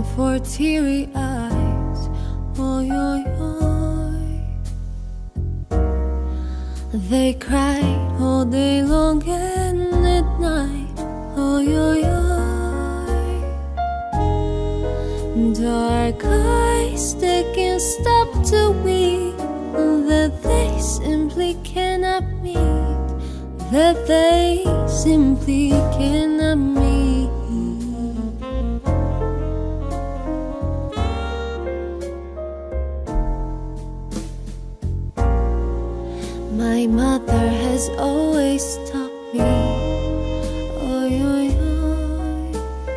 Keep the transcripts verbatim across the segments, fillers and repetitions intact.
for teary eyes. Oy, oy, oy. They cried all day long and at night. Oy, oy, oy. Dark eyes, they can't stop to weep, that they simply cannot meet, that they simply cannot meet. My mother has always taught me, oy, oy, oy,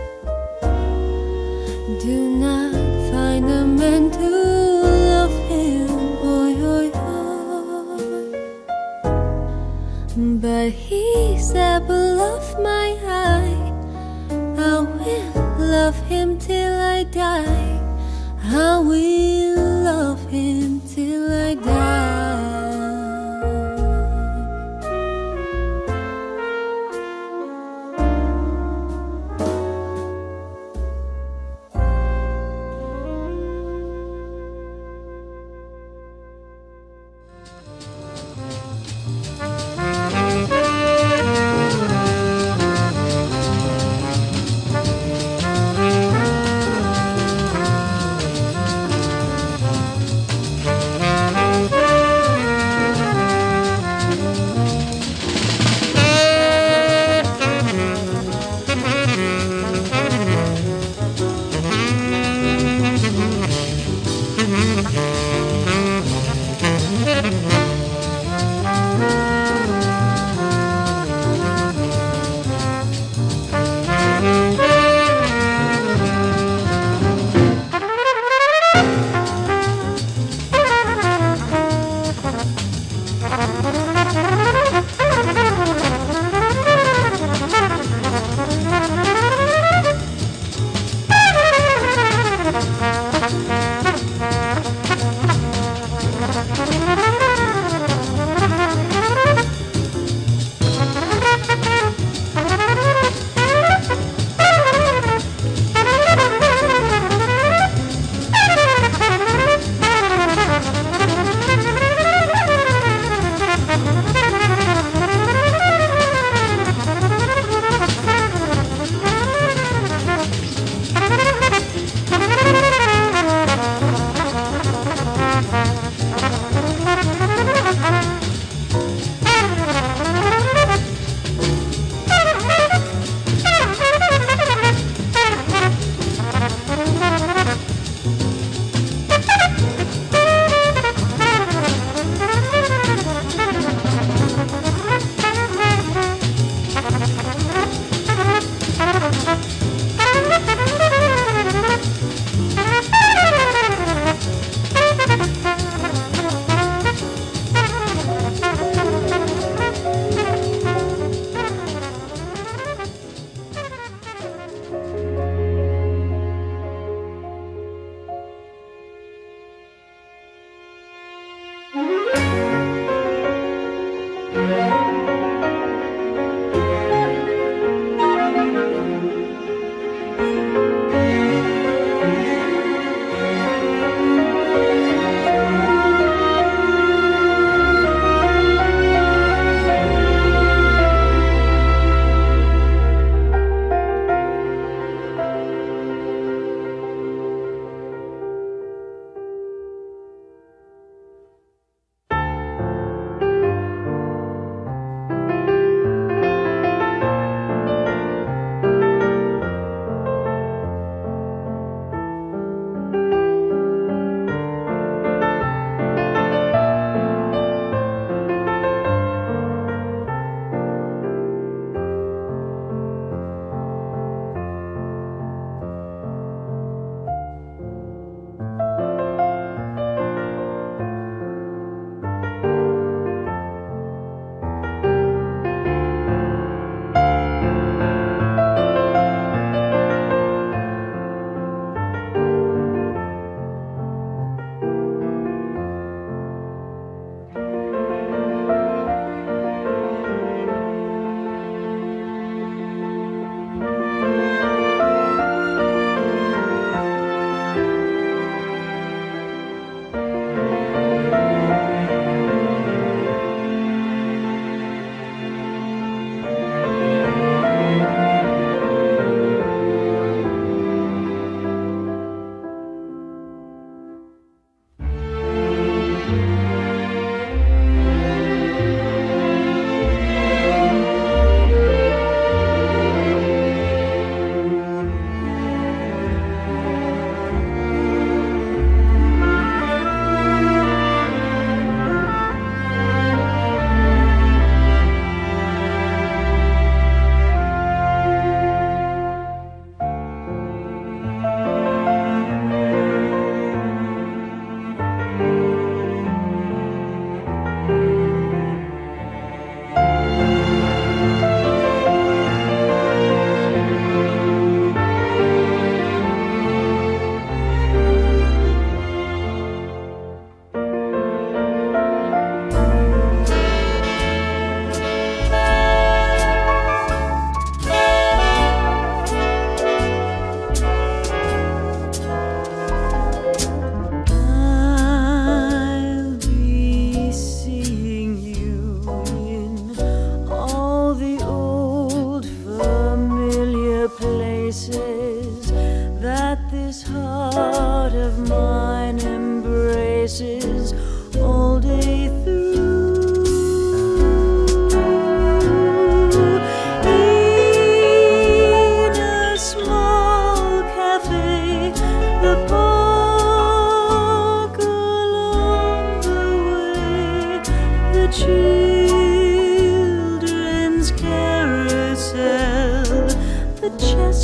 do not find a man to love him, oy, oy, oy. But he's the apple of my eye. I will love him till I die. I will love him till I die.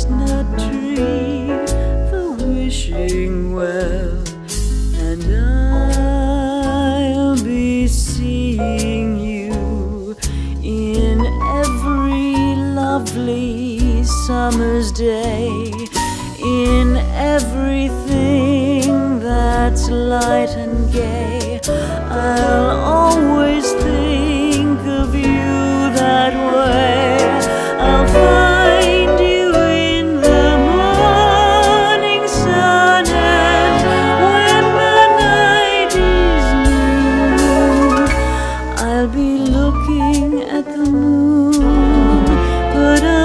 chestnut tree, the wishing well, and I'll be seeing you in every lovely summer's day, in everything that's light and gay. I'll always think of you that way. I'll find you in the morning sun, and when the night is new, I'll be looking at the moon, but